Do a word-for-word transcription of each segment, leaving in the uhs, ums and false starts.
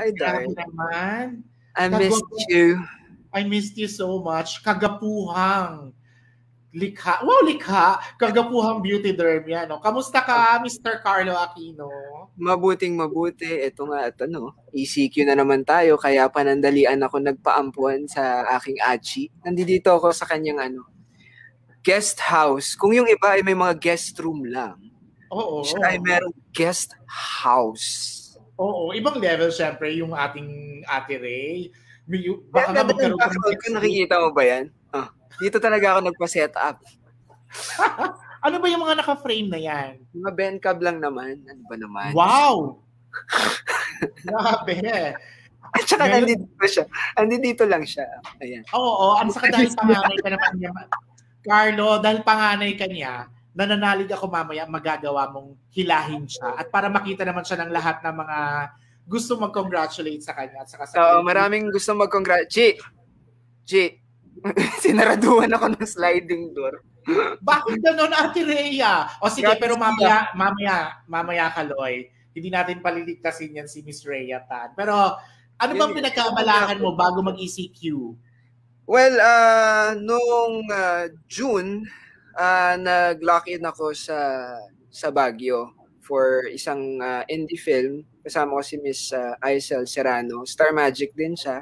Hi, Grabe darling. naman. I missed Kagwapo- you. I missed you so much. Kagapuhang likha. Wow, likha. Kagapuhang beauty derm yan. No? Kamusta ka, Mister Carlo Aquino? Mabuting mabuti. Ito nga at ano, E C Q na naman tayo kaya panandalian ako nagpaampuan sa aking Achi. Nandito ako sa kanyang ano, guest house. Kung yung iba ay may mga guest room lang, Oo. siya ay merong guest house. Oo, ibang level syempre yung ating Ate Ray. May- Baka Baka nga magkaroon ka ng background ko, nakikita mo ba yan? Ah, dito talaga ako nagpa-set up. Ano ba yung mga naka-frame na yan? Mga Ben Cab lang naman. Ano ba naman? Wow! Grabe. At saka Ngayon- nandito siya. Nandito lang siya. Ayan. Oo, ang saka dahil panganay ka naman niya. Carlo, dahil panganay ka niya, nananalig ako mamaya, magagawa mong hilahin siya. At para makita naman siya ng lahat ng mga gusto mag-congratulate sa kanya. At saka sa Oo, maraming gusto mag-congratulate. Chi! Chi! Sinaraduhan ako ng sliding door. Bakit gano'n, Ate Rhea? O sige, Grabe pero siya. mamaya, mamaya, mamaya Kaloy, hindi natin paliligtasin yan si Miss Rhea Tan. Pero ano bang Yun, pinagkaabalahan mo bago mag-E C Q? Well, uh, noong uh, June, uh, nag-lock in ako sa sa Baguio for isang uh, indie film. Kasama ko si Miss uh, Aisel Serrano. Star Magic din siya.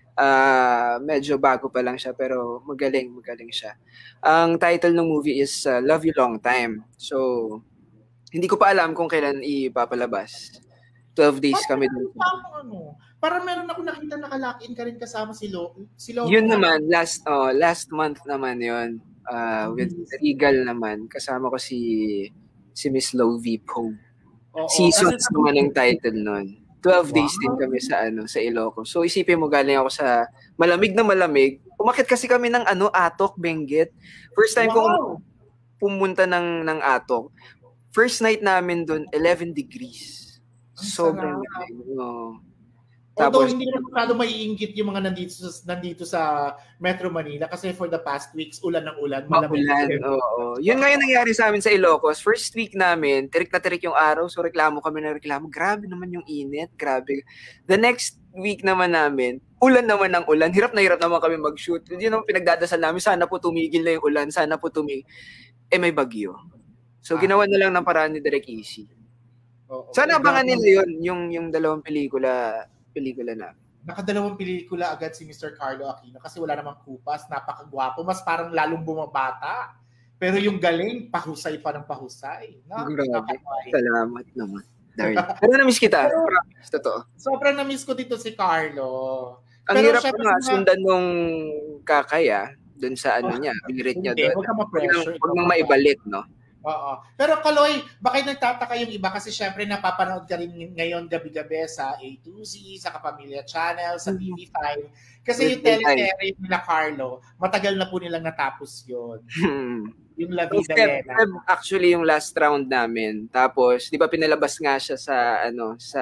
Uh, medyo bago pa lang siya pero magaling, magaling siya. Ang title ng movie is uh, Love You Long Time. So, hindi ko pa alam kung kailan ipapalabas. twelve days kami dun. Parang ano, parang meron ako nakita nakalock-in ka rin kasama si Lo. Si Lo Yun naman, last oh, last month naman yun. Uh, with Mhm. Regal naman. Kasama ko si si Miss Lovie Poe. Oo, Seasons kasi- naman ang title nun. twelve days Wow. din kami sa ano sa Ilocos. So isipin mo galing ako sa malamig na malamig. Umakit kasi kami ng ano Atok, Benguet. First time Wow. kong pumunta ng ng Atok. First night namin doon eleven degrees. Ang Sobrang sarap. lamig. Oo. Although Tapos hindi naman masyado maiinggit yung mga nandito sa, nandito sa Metro Manila kasi for the past weeks, ulan ng ulan. Malamig. Maulan, oo. Yun nga yung nangyari sa amin sa Ilocos. First week namin, tirik na tirik yung araw, so reklamo kami na reklamo. Grabe naman yung init, grabe. The next week naman namin, ulan naman ng ulan. Hirap na hirap naman kami mag-shoot. Hindi naman pinagdadasal namin, sana po tumigil na yung ulan, sana po tumigil. Eh, may bagyo. So, ginawa na lang ng paraan ni Direk Easy. Oo. Sana abangan Grabe. nila yun, yung, yung dalawang pelikula, pelikula na. Nakadalawang pelikula agad si Mister Carlo Aquino kasi wala namang kupas, napakagwapo, mas parang lalong bumabata. Pero yung galing, pahusay pa ng pahusay. No? Grabe. Nakakaway. Salamat naman. Darling. Pero na-miss kita. Pero- Promise, totoo. Sobrang na-miss ko dito si Carlo. Ang Pero hirap syempre ko nga, sa mga- sundan nung kakaya, dun sa ano Oh, niya, birit niya Hindi, doon. huwag ka Huwag ma-pressure. nang- huwag nang maibalik, no? Oo. Pero Kaloy, baka nagtataka yung iba kasi syempre napapanood ka rin ngayon gabi-gabi sa A two Z, sa Kapamilya Channel, sa T V five. Kasi yung With teleserye nila Carlo, matagal na po nilang natapos yun. Yung La So, Vida Feb, Lena. Feb, actually, yung last round namin. Tapos, di ba pinalabas nga siya sa, ano, sa,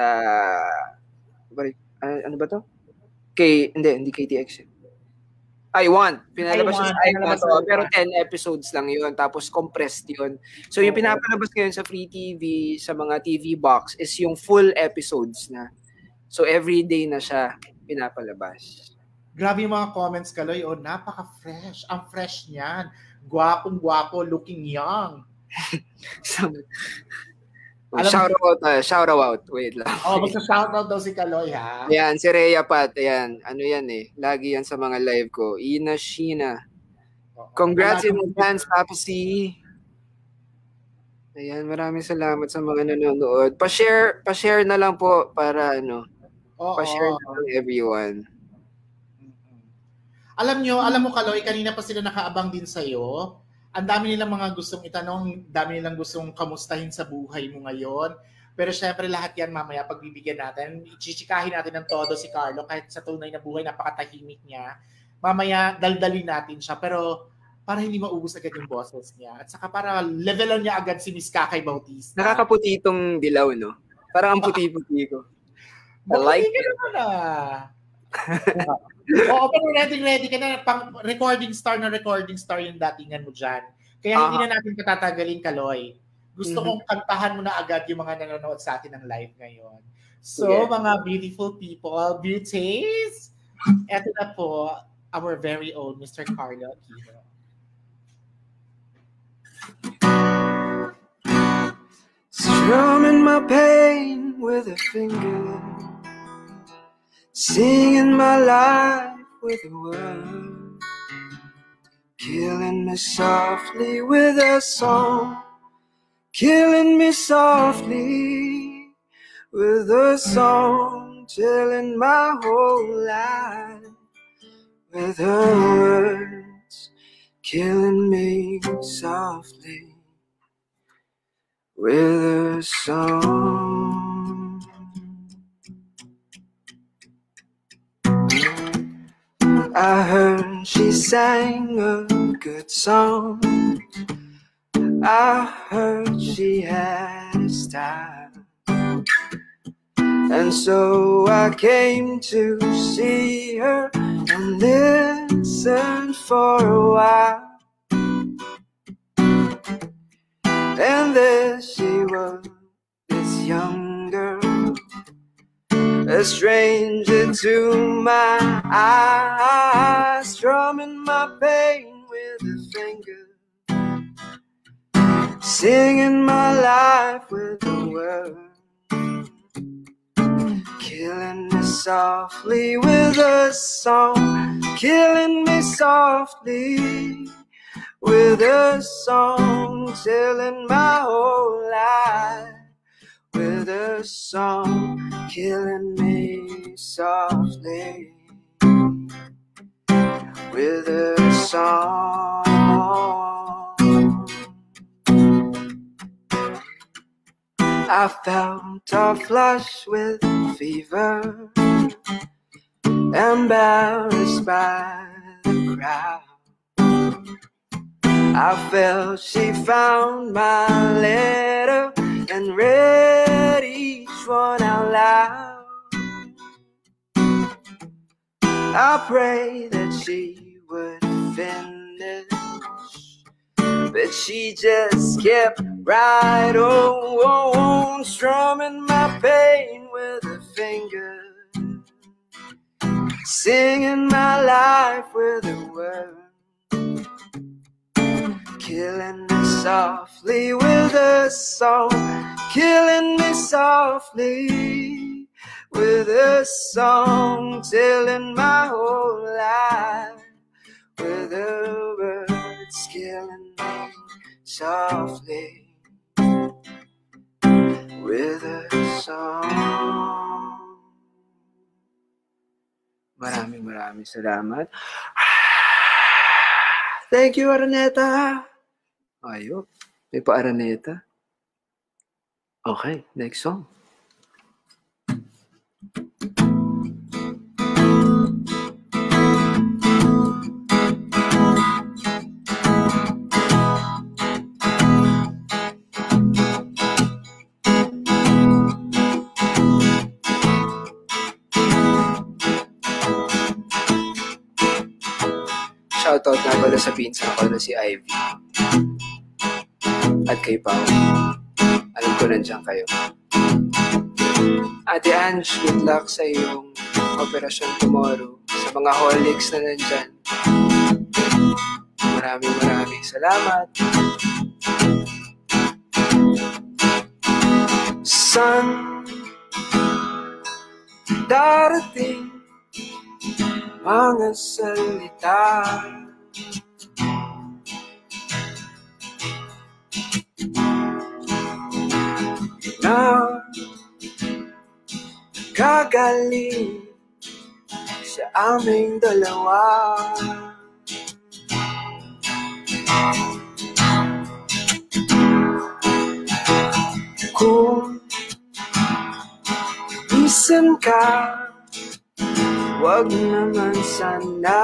uh, ano ba to? K, hindi, hindi K T X. I Want. Pinalabas I siya Want, sa I Want. pinalabas oh, sa I pero Want. ten episodes lang yun. Tapos compressed yun. So yung Oo. pinapalabas ngayon sa Free T V, sa mga T V box, is yung full episodes na. So every day na siya pinapalabas. Grabe yung mga comments, Kaloy. Oh, napaka-fresh. Ang fresh niyan. Gwapong-gwapo, looking young. So, Alam- shout out, uh, shout out. Wait lang. Oh, magsa-shoutout daw si Kaloy, ha? Ayan, si Rhea Pat, ayan. Ano yan eh. Lagi yan sa mga live ko. Ina Sheena. Oo. Congrats in Wala- advance, Papa C. Ayan, maraming salamat sa mga nanonood. Pa-share, pa-share na lang po para ano, Oo. pa-share na lang everyone. Mm-mm. Alam nyo, alam mo Kaloy, kanina pa sila nakaabang din sa'yo. Ang dami nilang mga gustong itanong, dami nilang gustong kamustahin sa buhay mo ngayon. Pero syempre lahat yan mamaya pagbibigyan natin. Ichichikahin natin ng todo si Carlo kahit sa tunay na buhay napakatahimik niya. Mamaya daldalin natin siya pero para hindi maubos agad yung boses niya. At saka para levelan niya agad si Miss Kakay Bautista. Nakakaputi itong dilaw, no? Parang ang puti-puti ko. I like Makinig ka naman ah. Oo, pero ready-ready ka na. Pang recording star na recording star yung datingan mo dyan. Kaya hindi Aha. na natin patatagalin, Kaloy. Gusto Mhm. kong kantahan mo na agad yung mga nanonood sa atin ng live ngayon. So, Yeah. mga beautiful people, beauties, eto na po, our very own Mister Carlo Aquino. Strumming my pain with a finger, singing my life with a word, killing me softly with a song, killing me softly with a song, telling my whole life with her words, killing me softly with a song. I heard she sang a good song. I heard she had a style. And so I came to see her and listen for a while. And there she was, this young girl, a stranger to my eyes, strumming my pain with a finger, singing my life with a word, killing me softly with a song, killing me softly with a song, telling my whole life with a song, killing me softly with a song. I felt a flush with fever, embarrassed by the crowd. I felt she found my letter and read each one out loud. I pray that she would finish, but she just kept right on, strumming my pain with a finger, singing my life with a word, killing me softly with a song, killing me softly with a song, telling my whole life with a words, killing me softly with a song. Maraming maraming salamat. Thank you, Araneta. Ayun, may pa-Araneta. Okay, next song. Shoutout na pala sa pinsan ko na si Ivy. At kay Pao. Alam ko nandiyan kayo. Ate Ange, good luck sa iyong operasyon tomorrow. Sa mga holics na nandyan. Maraming maraming salamat. Sun, darating mga salita na gagaling sa aming dalawa. Kung minsan ka, wag naman sana.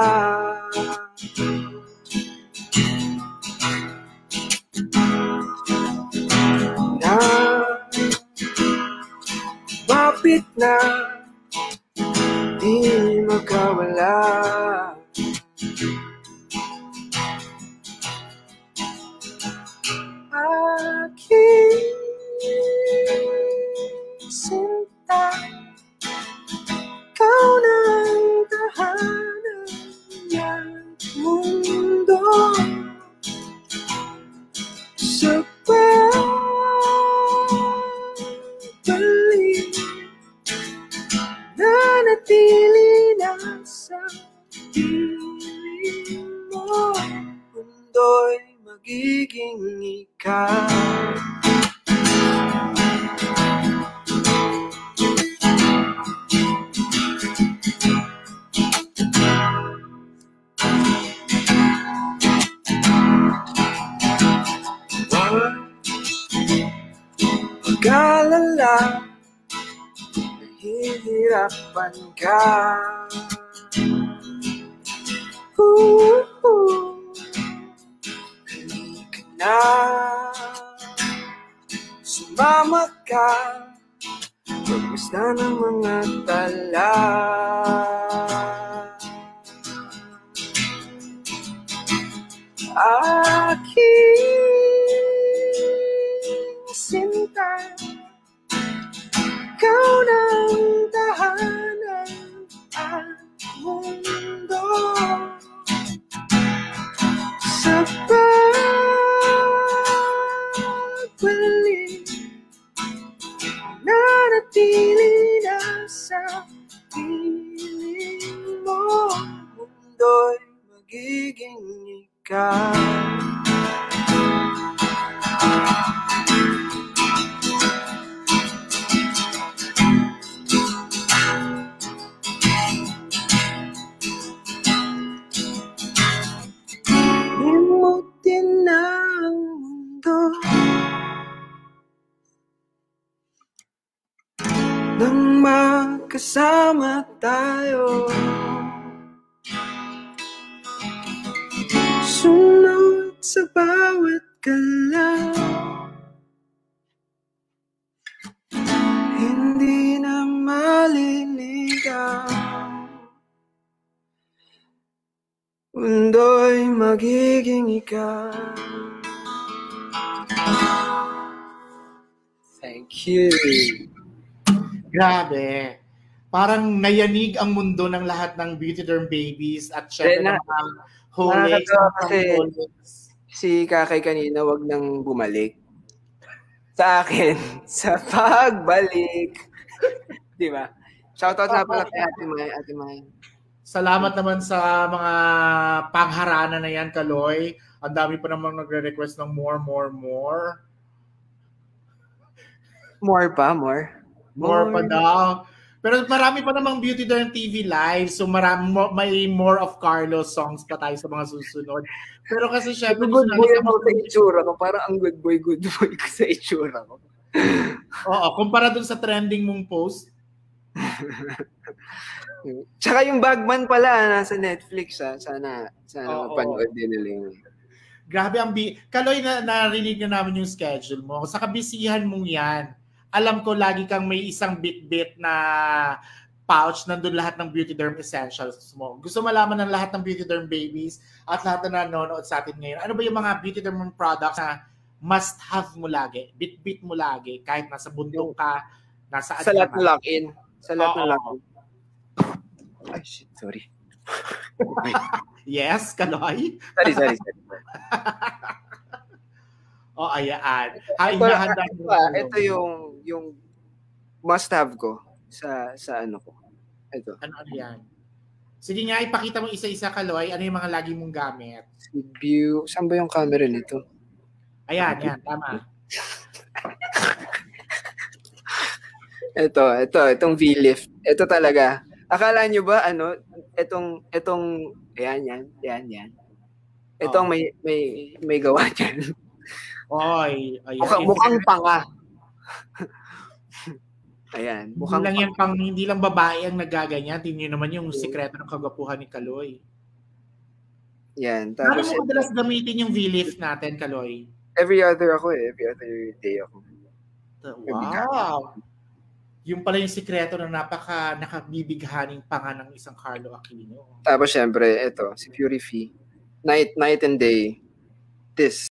Na mapit na di makawala. Aking sinta, nanatili na sa piling mo, mundo'y magiging ikaw. Mag-alala, nahihirapan ka. Ooh, ooh. Halika na, sumama ka, pagpusta ng mga tala. Aking sinta, ikaw ng tahanan at mundo. Sa pagbalik, nanatili na sa piling mo, mundo'y magiging ikaw. Limutin ang mundo nang magkasama tayo. Sunod sa bawat galaw, hindi na maliligaw, mundo'y magiging ikaw. Thank you. Grabe. Parang nayanig ang mundo ng lahat ng Beauty Derm babies at syempre na, ng mga Holex. kasi si Kakay kanina wag nang bumalik. Sa akin, sa pagbalik. Di ba? Shoutout nga pala kay Ate May. Ate May. Salamat naman sa mga pangharana na yan, Kaloy. Ang dami pa namang nagre-request ng more, more, more. More pa, more. More, more pa daw. Pero marami pa namang Beauty Derm T V live, so marami, may more of Carlos songs pa tayo sa mga susunod. Pero kasi syempre, good boy ako sa itsura ko. Parang ang good boy, good boy ko sa itsura ko. Oo, kumpara dun sa trending mong post. Tsaka yung Bagman pala, nasa Netflix ha. Sana, sana Oo, mapanood din nila yung... Grabe ang... Bi- Kaloy, na narinig na namin yung schedule mo. Sa kabisihan mong yan, alam ko lagi kang may isang bit-bit na pouch, nandun lahat ng Beauty Derm Essentials mo. Gusto malaman ng lahat ng Beauty Derm babies at lahat na nanonood sa atin ngayon. Ano ba yung mga Beauty Derm products na must-have mo lagi? Bit-bit mo lagi, kahit nasa bundok ka, nasa... Sa lahat ng lock-in. Sa lahat ng lock-in. Ay, shit, sorry. Yes, Kaloy? Sorry, sorry, sorry. Oh, ayan. Ay, ito, ito, ito, ito yung yung must-have ko sa sa ano ko. Ito. Ano ano yan? Sige nga, ipakita mo isa-isa, Kaloy. Ano yung mga lagi mong gamit? Si View. Saan ba yung camera nito? Ayan, yan. Tama. ito, ito. Itong V-Lift. Ito talaga. Akala nyo ba, ano, itong, itong, ayan, yan, yan, yan. Itong oh. may, may, may gawa dyan. Oy, ayan. Mukhang, mukhang panga. Ayan. Mukhang hindi lang yan pang, hindi lang babae ang nagaganyan. Tingnan naman yung sikreto ng kagwapuhan ni Kaloy. Yan. Tapos mo madalas gamitin yung V-Lift natin, Kaloy? Every other ako eh. Every other day ako. Wow. Yung pala yung sikreto na napaka nakabibighaning panga ng isang Carlo Aquino. Tapos syempre, ito, si Purify. Night, night and day. This.